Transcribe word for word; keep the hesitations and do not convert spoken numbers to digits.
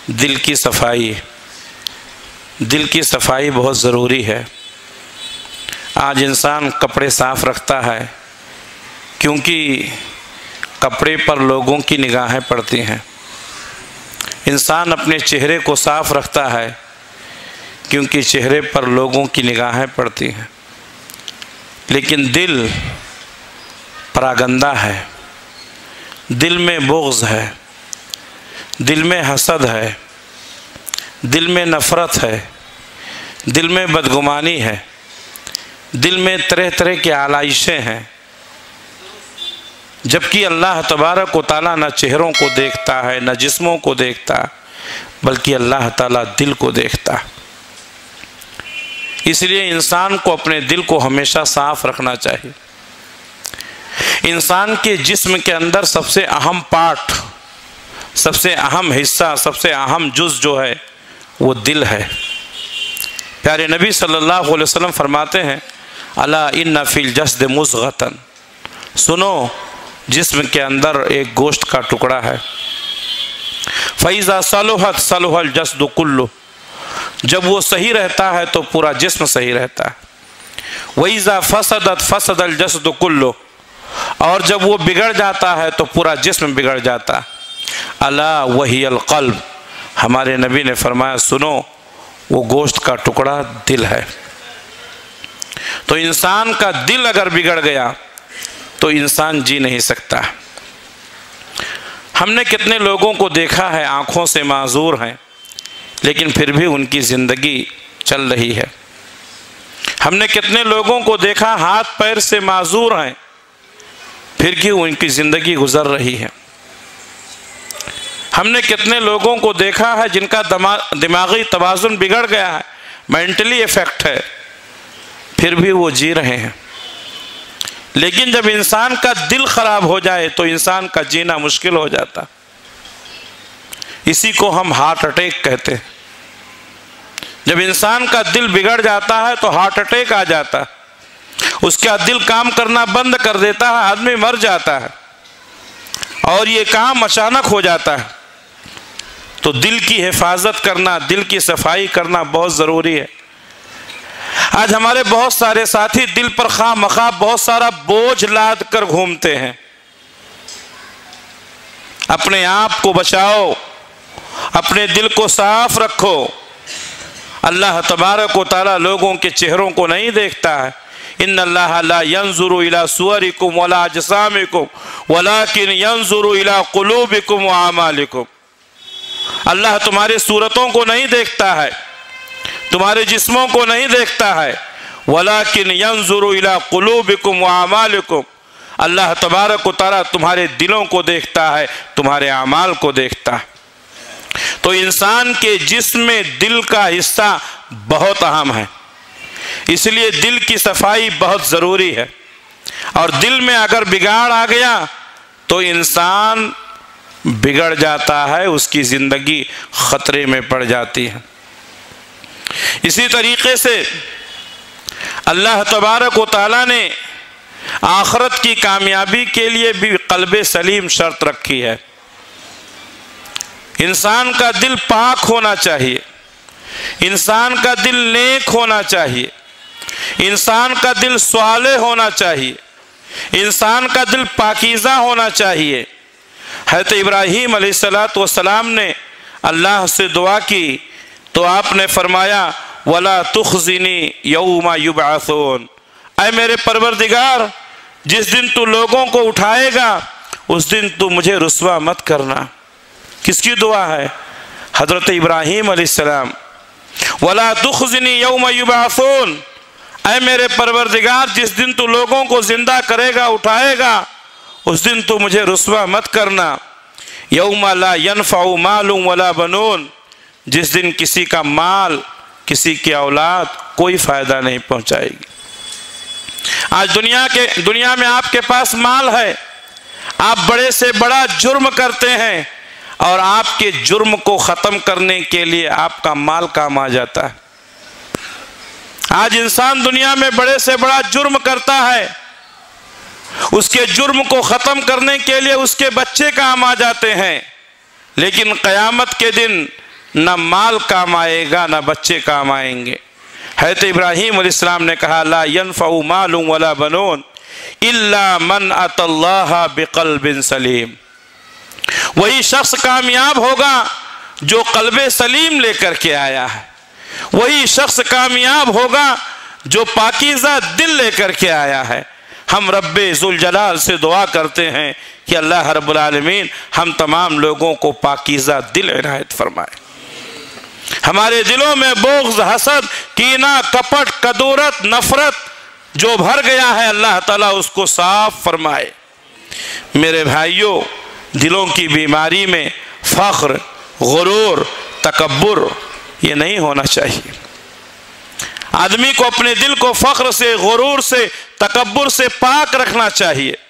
دل کی صفائی دل کی صفائی بہت ضروری ہے۔ آج انسان کپڑے صاف رکھتا ہے کیونکہ کپڑے پر لوگوں کی نگاہیں پڑتی ہیں۔ انسان اپنے چہرے کو صاف رکھتا ہے کیونکہ چہرے پر لوگوں کی نگاہیں پڑتی ہیں، لیکن دل پراگندہ ہے، دل میں بغض ہے، دل میں حسد ہے، دل میں نفرت ہے، دل میں بدگمانی ہے، دل میں طرح طرح کی آلائشیں ہیں، جبکہ اللہ تبارک و تعالیٰ نہ چہروں کو دیکھتا ہے نہ جسموں کو دیکھتا، بلکہ اللہ تعالیٰ دل کو دیکھتا۔ اس لیے انسان کو اپنے دل کو ہمیشہ صاف رکھنا چاہیے۔ انسان کے جسم کے اندر سب سے اہم پارٹ، سب سے اہم حصہ، سب سے اہم جز جو ہے وہ دل ہے۔ پیارے نبی صلی اللہ علیہ وسلم فرماتے ہیں الا ان فی الجسد مضغۃ، سنو جسم کے اندر ایک گوشت کا ٹکڑا ہے، فَإِذَا صَلُحَتْ صَلُحَ الْجَسْدُ كُلُّهُ، جب وہ صحیح رہتا ہے تو پورا جسم صحیح رہتا ہے، وَإِذَا فَسَدَتْ فَسَدَ الْجَسْدُ كُلُّهُ، اور جب وہ بگڑ جاتا ہے تو پورا جسم بگڑ جاتا ہے، الا وَهِيَ الْقَلْبُ، ہمارے نبی نے فرمایا سنو وہ گوشت کا ٹکڑا دل ہے۔ تو انسان کا دل اگر بگڑ گیا تو انسان جی نہیں سکتا۔ ہم نے کتنے لوگوں کو دیکھا ہے آنکھوں سے معذور ہیں لیکن پھر بھی ان کی زندگی چل رہی ہے۔ ہم نے کتنے لوگوں کو دیکھا ہاتھ پیر سے معذور ہیں پھر بھی ان کی زندگی گزر رہی ہے۔ ہم نے کتنے لوگوں کو دیکھا ہے جن کا دماغی توازن بگڑ گیا ہے، مینٹلی افیکٹ ہے، پھر بھی وہ جی رہے ہیں۔ لیکن جب انسان کا دل خراب ہو جائے تو انسان کا جینا مشکل ہو جاتا، اسی کو ہم ہارٹ اٹیک کہتے ہیں۔ جب انسان کا دل بگڑ جاتا ہے تو ہارٹ اٹیک آ جاتا ہے، اس کا دل کام کرنا بند کر دیتا ہے، آدمی مر جاتا ہے، اور یہ کام اچانک ہو جاتا ہے۔ تو دل کی حفاظت کرنا، دل کی صفائی کرنا بہت ضروری ہے۔ آج ہمارے بہت سارے ساتھی دل پر خواہ مخواہ بہت سارا بوجھ لاد کر گھومتے ہیں۔ اپنے آپ کو بچاؤ، اپنے دل کو صاف رکھو۔ اللہ تبارک و تعالیٰ لوگوں کے چہروں کو نہیں دیکھتا ہے۔ ان اللہ لا ينظر الى صورکم ولا اجسامکم ولكن ينظر الى قلوبکم واعمالکم، اللہ تمہاری صورتوں کو نہیں دیکھتا ہے، تمہارے جسموں کو نہیں دیکھتا ہے، وَلَكِنْ يَنظُرُ إِلَىٰ قُلُوبِكُمْ وَأَعْمَالِكُمْ، اللہ تبارک و تعالیٰ تمہارے دلوں کو دیکھتا ہے، تمہارے اعمال کو دیکھتا ہے۔ تو انسان کے جسم میں دل کا حصہ بہت اہم ہے، اس لیے دل کی صفائی بہت ضروری ہے، اور دل میں اگر بگاڑ آ گیا تو انسان بگڑ جاتا ہے، اس کی زندگی خطرے میں پڑ جاتی ہے۔ اسی طریقے سے اللہ تبارک و تعالیٰ نے آخرت کی کامیابی کے لیے بھی قلب سلیم شرط رکھی ہے۔ انسان کا دل پاک ہونا چاہیے، انسان کا دل نیک ہونا چاہیے، انسان کا دل صالح ہونا چاہیے، انسان کا دل پاکیزہ ہونا چاہیے۔ حضرت ابراہیم علیہ السلام نے اللہ سے دعا کی تو آپ نے فرمایا وَلَا تُخْزِنِي يَوْمَ يُبْعَثُونَ، اے میرے پروردگار جس دن تو لوگوں کو اٹھائے گا اس دن تو مجھے رسوا مت کرنا۔ کس کی دعا ہے؟ حضرت ابراہیم علیہ السلام۔ وَلَا تُخْزِنِي يَوْمَ يُبْعَثُونَ، اے میرے پروردگار جس دن تو لوگوں کو زندہ کرے گا، اٹھائے گا، اس دن تو مجھے رسوا مت کرنا۔ یوم لا ينفع مال ولا بنون، جس دن کسی کا مال، کسی کی اولاد کوئی فائدہ نہیں پہنچائے گی۔ آج دنیا کے دنیا میں آپ کے پاس مال ہے، آپ بڑے سے بڑا جرم کرتے ہیں اور آپ کے جرم کو ختم کرنے کے لیے آپ کا مال کام آ جاتا ہے۔ آج انسان دنیا میں بڑے سے بڑا جرم کرتا ہے، اس کے جرم کو ختم کرنے کے لیے اس کے بچے کام آ جاتے ہیں، لیکن قیامت کے دن نہ مال کام آئے گا نہ بچے کام آئیں گے۔ حضرت ابراہیم علیہ السلام نے کہا لا ينفع مال ولا بنون الا من اتى اللہ بقلب سلیم۔ وہی شخص کامیاب ہوگا جو قلب سلیم لے کر کے آیا ہے، وہی شخص کامیاب ہوگا جو پاکیزہ دل لے کر کے آیا ہے۔ ہم رب ذوالجلال سے دعا کرتے ہیں کہ اللہ رب العالمین ہم تمام لوگوں کو پاکیزہ دل عنایت فرمائے۔ ہمارے دلوں میں بغض، حسد، کینہ، کپٹ، کدورت، نفرت جو بھر گیا ہے اللہ تعالیٰ اس کو صاف فرمائے۔ میرے بھائیوں، دلوں کی بیماری میں فخر، غرور، تکبر یہ نہیں ہونا چاہیے۔ آدمی کو اپنے دل کو فخر سے، غرور سے، تکبر سے پاک رکھنا چاہیے۔